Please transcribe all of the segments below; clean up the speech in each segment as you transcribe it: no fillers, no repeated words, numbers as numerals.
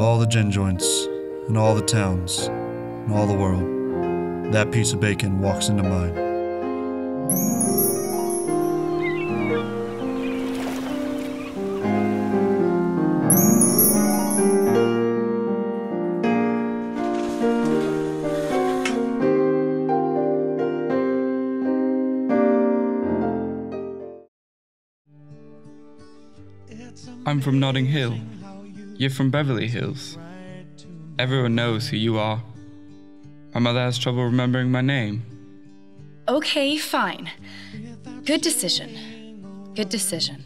all the gin joints, in all the towns, in all the world, that piece of bacon walks into mine. I'm from Notting Hill. You're from Beverly Hills. Everyone knows who you are. My mother has trouble remembering my name. Okay, fine. Good decision. Good decision.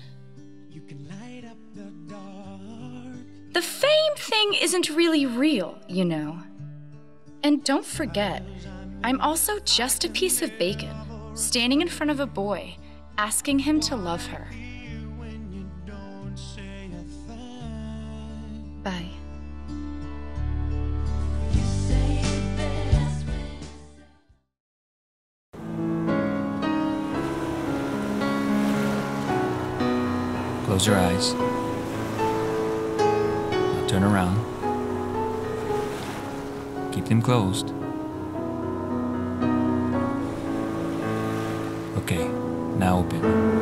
The fame thing isn't really real, you know. And don't forget, I'm also just a piece of bacon, standing in front of a boy, asking him to love her. Bye. Close your eyes. Now turn around. Keep them closed. Okay, now open.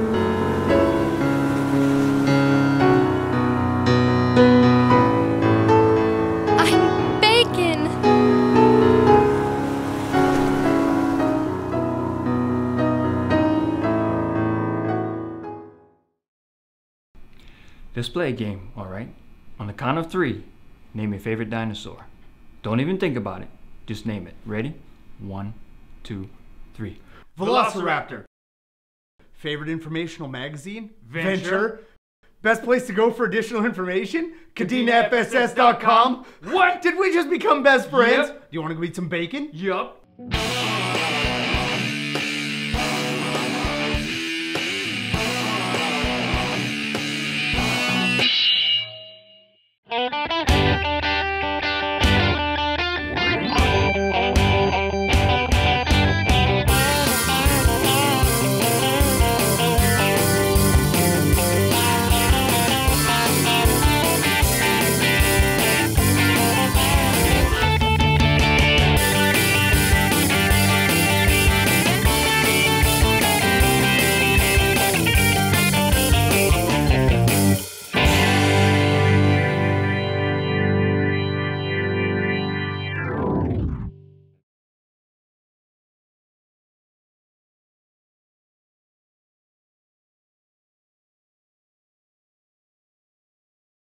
Display game, all right? On the count of 3, name your favorite dinosaur. Don't even think about it. Just name it. Ready? 1, 2, 3. Velociraptor. Favorite informational magazine? Venture. Best place to go for additional information? KadenaFSS.com. What? Did we just become best friends? Yep. Do you want to go eat some bacon? Yup.